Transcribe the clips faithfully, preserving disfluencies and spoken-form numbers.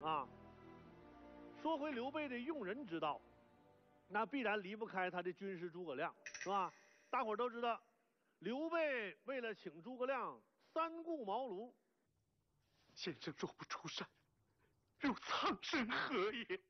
啊。说回刘备的用人之道，那必然离不开他的军师诸葛亮，是吧？大伙儿都知道，刘备为了请诸葛亮三顾茅庐。 先生若不出山，如苍生何也？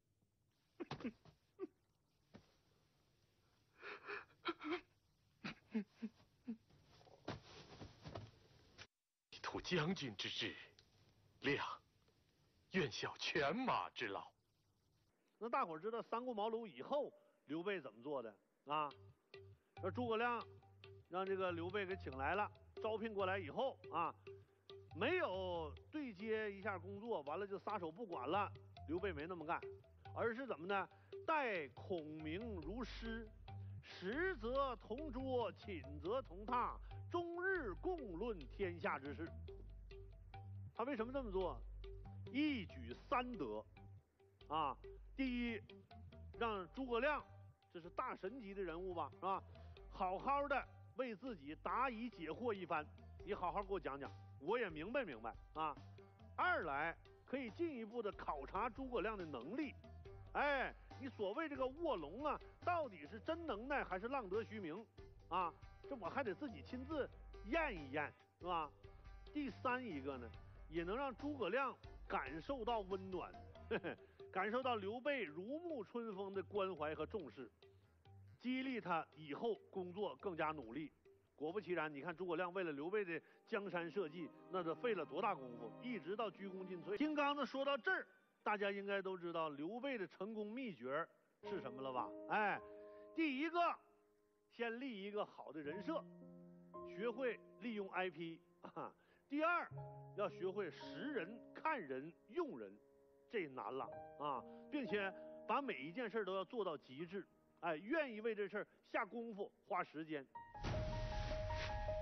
以图将军之志，亮愿效犬马之劳。 那大伙儿知道三顾茅庐以后，刘备怎么做的啊？说诸葛亮让这个刘备给请来了，招聘过来以后啊，没有对接一下工作，完了就撒手不管了。刘备没那么干，而是怎么呢？待孔明如师，食则同桌，寝则同榻，终日共论天下之事。他为什么这么做？一举三得啊！第一，让诸葛亮，这是大神级的人物吧，是吧？好好的为自己答疑解惑一番，你好好给我讲讲，我也明白明白啊。二来可以进一步的考察诸葛亮的能力，哎，你所谓这个卧龙啊，到底是真能耐还是浪得虚名啊？这我还得自己亲自验一验，是吧？第三一个呢，也能让诸葛亮感受到温暖，呵呵，感受到刘备如沐春风的关怀和重视，激励他以后工作更加努力。果不其然，你看诸葛亮为了刘备的江山社稷，那是费了多大功夫，一直到鞠躬尽瘁。听刚子说到这儿，大家应该都知道刘备的成功秘诀是什么了吧？哎，第一个，先立一个好的人设，学会利用 I P 啊。第二，要学会识人、看人、用人，这难了啊，并且把每一件事都要做到极致，哎，愿意为这事儿下功夫、花时间。